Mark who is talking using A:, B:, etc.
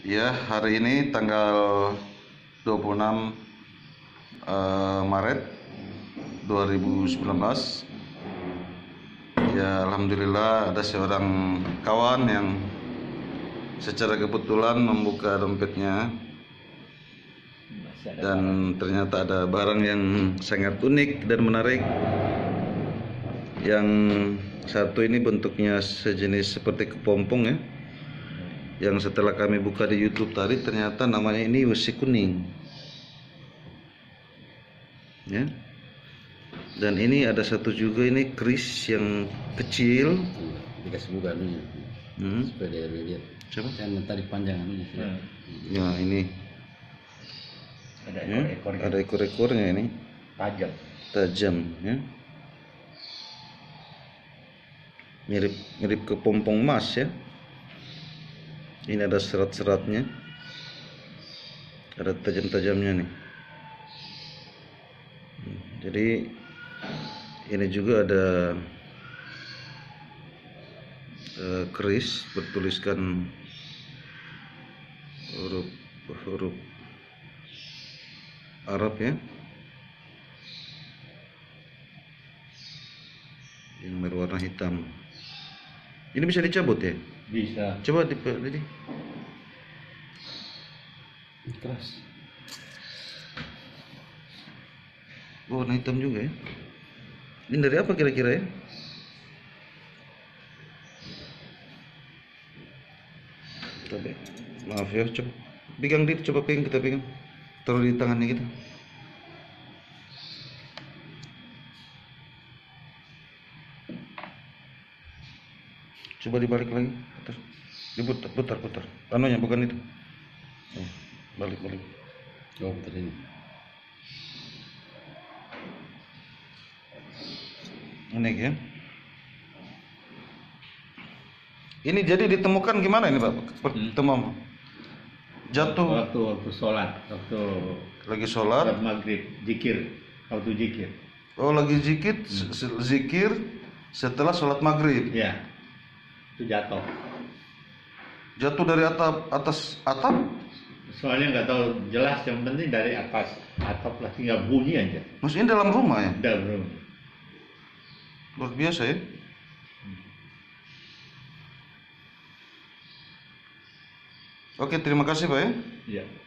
A: Ya, hari ini tanggal 26 Maret 2019. Ya, alhamdulillah ada seorang kawan yang secara kebetulan membuka dompetnya dan ternyata ada barang yang sangat unik dan menarik. Yang satu ini bentuknya sejenis seperti kepompong ya. Yang setelah kami buka di YouTube tadi ternyata namanya ini wesi kuning. Ya. Dan ini ada satu juga ini keris yang kecil.
B: Dikasih buka anunya. Supaya dia lihat.
A: Coba.
B: Yang tadi panjang anunya.
A: Ya, ini.
B: Ada
A: Ya, ada ekor-ekornya ini. Tajam ya. Mirip kepompong emas ya. Ini ada serat-seratnya. Ada tajam-tajamnya nih. Jadi ini juga ada keris bertuliskan huruf Arab ya, yang berwarna hitam. Ini bisa dicabut ya?
B: Bisa.
A: Coba jadi
B: Keras.
A: warna hitam juga ya. Ini dari apa kira-kira ya? Coba, maaf ya, coba pegang coba pegang, kita pegang, taruh di tangannya kita. Coba dibalik lagi, putar. Anunya bukan itu. Balik.
B: Oh, putar ini.
A: Unik ya. Ini jadi ditemukan gimana ini Pak? Pertama jatuh
B: Waktu sholat,
A: lagi sholat
B: maghrib, waktu zikir.
A: Oh, lagi zikir setelah sholat maghrib.
B: Ya, itu jatuh.
A: Jatuh dari atas atap.
B: Soalnya nggak tahu jelas, yang penting dari atas atap lah, tinggal bunyi aja.
A: Maksudnya dalam rumah ya?
B: Dalam rumah.
A: Luar biasa ya. Oke, terima kasih Pak ya.
B: Iya.